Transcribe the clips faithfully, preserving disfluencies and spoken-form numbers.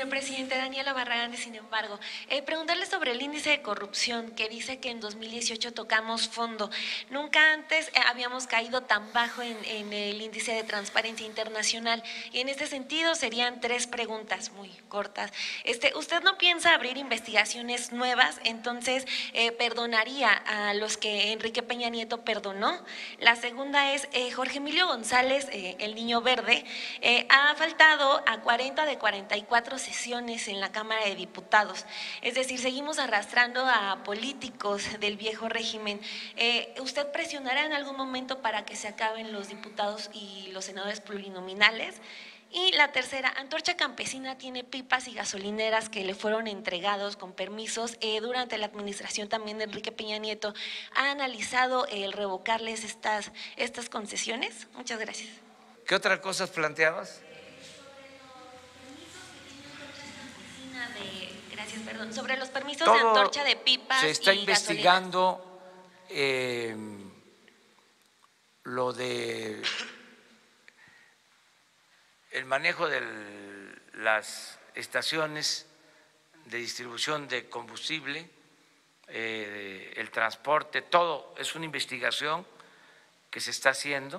señor presidente. Daniela Barragán, sin embargo, eh, preguntarle sobre el índice de corrupción, que dice que en dos mil dieciocho tocamos fondo. Nunca antes eh, habíamos caído tan bajo en, en el índice de transparencia internacional. Y en este sentido serían tres preguntas muy cortas. Este, ¿Usted no piensa abrir investigaciones nuevas? Entonces, eh, ¿perdonaría a los que Enrique Peña Nieto perdonó? La segunda es, eh, Jorge Emilio González, eh, el Niño Verde, eh, ha faltado a cuarenta de cuarenta y cuatro sesiones en la Cámara de Diputados. Es decir, seguimos arrastrando a políticos del viejo régimen. Eh, ¿Usted presionará en algún momento para que se acaben los diputados y los senadores plurinominales? Y la tercera, Antorcha Campesina tiene pipas y gasolineras que le fueron entregados con permisos eh, durante la administración también de Enrique Peña Nieto. ¿Ha analizado el revocarles estas, estas concesiones? Muchas gracias. ¿Qué otras cosas planteabas? De, gracias, perdón. Sobre los permisos Todo de antorcha de pipas. Se está y investigando eh, lo de el manejo de las estaciones de distribución de combustible, eh, el transporte, todo es una investigación que se está haciendo.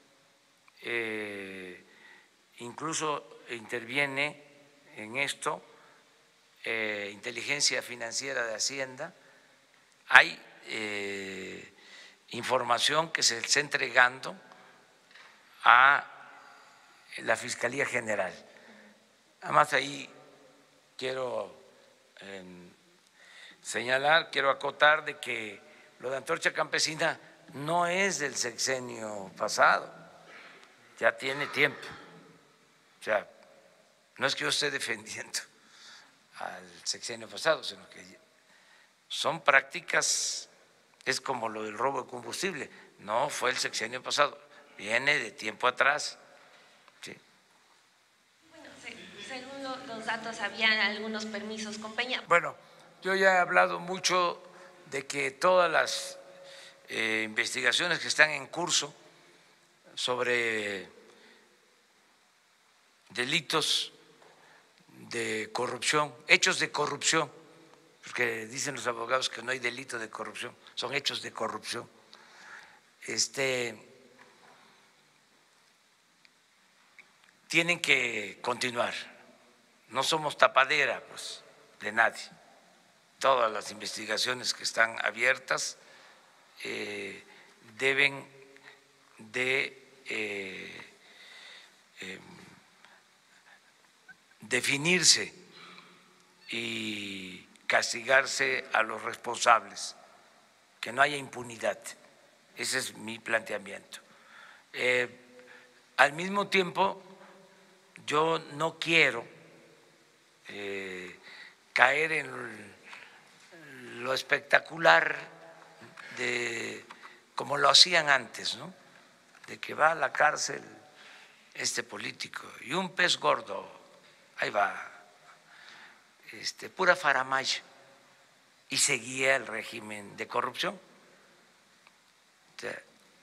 Eh, incluso interviene en esto eh, inteligencia financiera de Hacienda. Hay eh, información que se está entregando a la Fiscalía General. Además, ahí quiero eh, señalar, quiero acotar de que lo de Antorcha Campesina no es del sexenio pasado, ya tiene tiempo. O sea, no es que yo esté defendiendo al sexenio pasado, sino que son prácticas, es como lo del robo de combustible, no fue el sexenio pasado, viene de tiempo atrás. Sí. Bueno, según los datos, había algunos permisos con Peña. Bueno, yo ya he hablado mucho de que todas las eh, investigaciones que están en curso sobre delitos de corrupción, hechos de corrupción, porque dicen los abogados que no hay delito de corrupción, son hechos de corrupción. Este, tienen que continuar, no somos tapadera pues, de nadie. Todas las investigaciones que están abiertas eh, deben de eh, eh, definirse y castigarse a los responsables, que no haya impunidad. Ese es mi planteamiento. Eh, al mismo tiempo, yo no quiero eh, caer en lo espectacular de como lo hacían antes, ¿no? De que va a la cárcel este político y un pez gordo, ahí va, este, pura faramaya, y seguía el régimen de corrupción. O sea,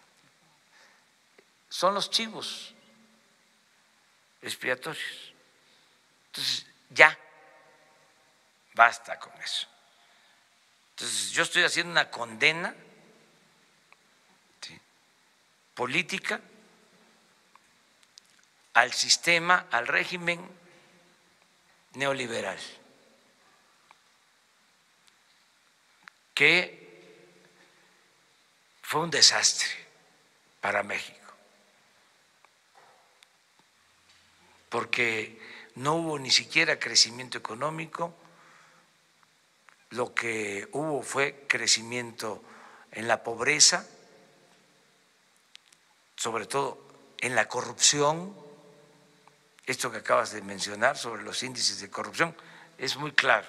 son los chivos expiatorios. Entonces, ya, basta con eso. Entonces, yo estoy haciendo una condena, ¿sí?, política al sistema, al régimen neoliberal, que fue un desastre para México, porque no hubo ni siquiera crecimiento económico, lo que hubo fue crecimiento en la pobreza, sobre todo en la corrupción. Esto que acabas de mencionar sobre los índices de corrupción es muy claro.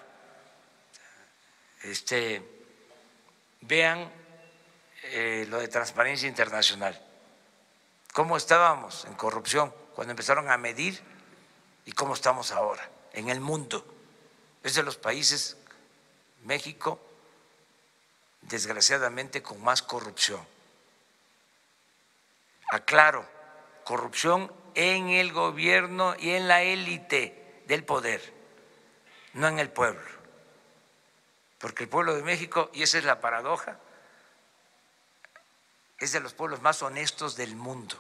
Este, vean eh, lo de Transparencia Internacional, cómo estábamos en corrupción cuando empezaron a medir y cómo estamos ahora en el mundo. Es de los países, México, desgraciadamente, con más corrupción. Aclaro, corrupción en el gobierno y en la élite del poder, no en el pueblo, porque el pueblo de México, y esa es la paradoja, es de los pueblos más honestos del mundo.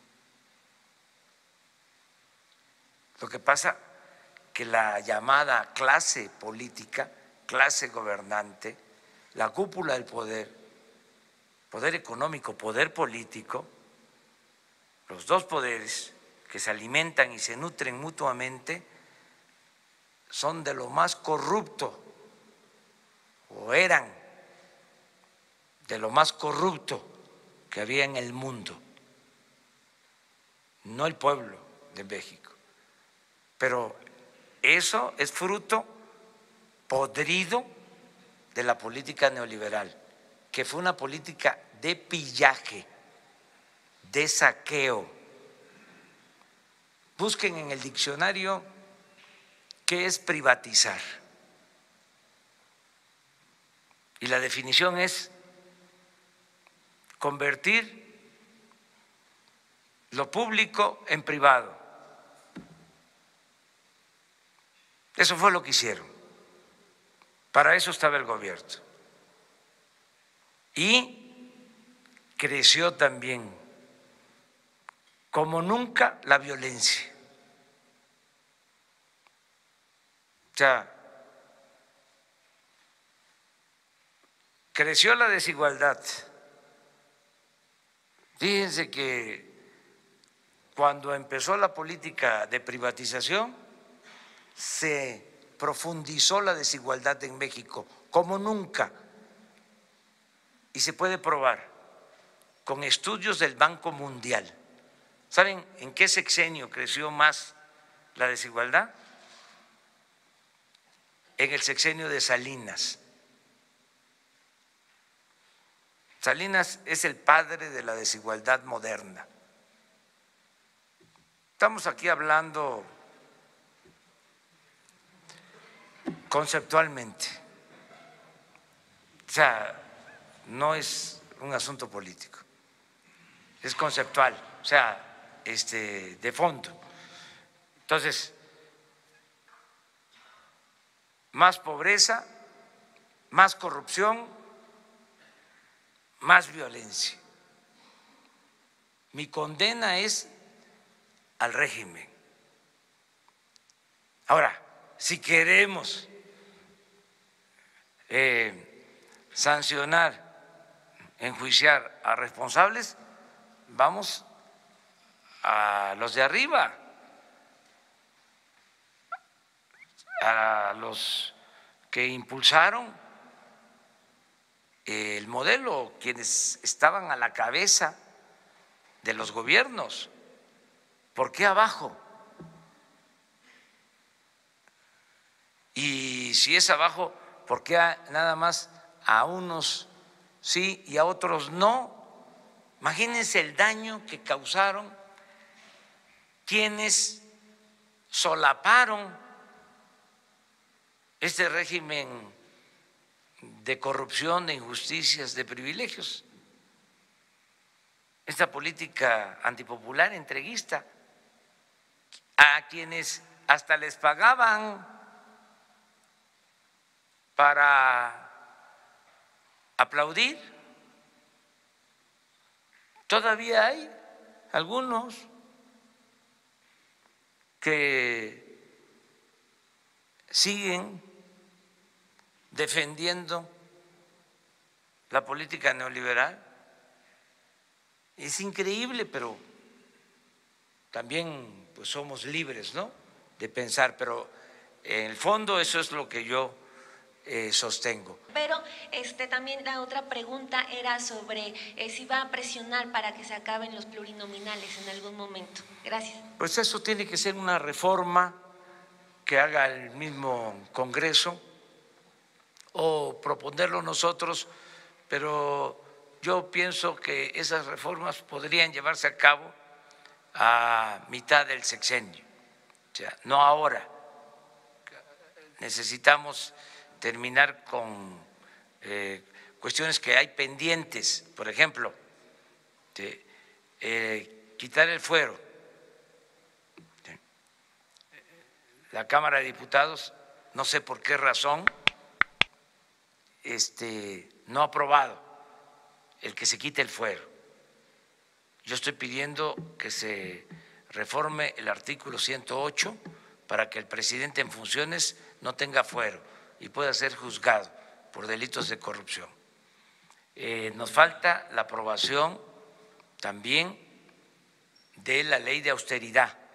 Lo que pasa que la llamada clase política, clase gobernante, la cúpula del poder, poder económico, poder político, los dos poderes que se alimentan y se nutren mutuamente, son de lo más corrupto, o eran de lo más corrupto que había en el mundo, no el pueblo de México. Pero eso es fruto podrido de la política neoliberal, que fue una política de pillaje, de saqueo. Busquen en el diccionario qué es privatizar. Y la definición es convertir lo público en privado. Eso fue lo que hicieron. Para eso estaba el gobierno. Y creció también como nunca la violencia. O sea, creció la desigualdad. Fíjense que cuando empezó la política de privatización, se profundizó la desigualdad en México como nunca, y se puede probar con estudios del Banco Mundial. ¿Saben en qué sexenio creció más la desigualdad? En el sexenio de Salinas. Salinas es el padre de la desigualdad moderna. Estamos aquí hablando conceptualmente, o sea, no es un asunto político, es conceptual, o sea, este, de fondo. Entonces, más pobreza, más corrupción, más violencia. Mi condena es al régimen. Ahora, si queremos eh, sancionar, enjuiciar a responsables, vamos a los de arriba, a los que impulsaron el modelo, quienes estaban a la cabeza de los gobiernos. ¿Por qué abajo? Y si es abajo, ¿por qué nada más a unos sí y a otros no? Imagínense el daño que causaron quienes solaparon este régimen de corrupción, de injusticias, de privilegios, esta política antipopular, entreguista, a quienes hasta les pagaban para aplaudir. Todavía hay algunos que siguen defendiendo la política neoliberal. Es increíble, pero también pues somos libres, ¿no?, de pensar, pero en el fondo eso es lo que yo eh, sostengo. Pero este, también la otra pregunta era sobre eh, si va a presionar para que se acaben los plurinominales en algún momento. Gracias. Pues eso tiene que ser una reforma que haga el mismo Congreso o proponerlo nosotros, pero yo pienso que esas reformas podrían llevarse a cabo a mitad del sexenio, o sea, no ahora. Necesitamos terminar con eh, cuestiones que hay pendientes, por ejemplo, de, eh, quitar el fuero. La Cámara de Diputados no sé por qué razón, este, no ha aprobado el que se quite el fuero. Yo estoy pidiendo que se reforme el artículo ciento ocho para que el presidente en funciones no tenga fuero y pueda ser juzgado por delitos de corrupción. Eh, nos falta la aprobación también de la ley de austeridad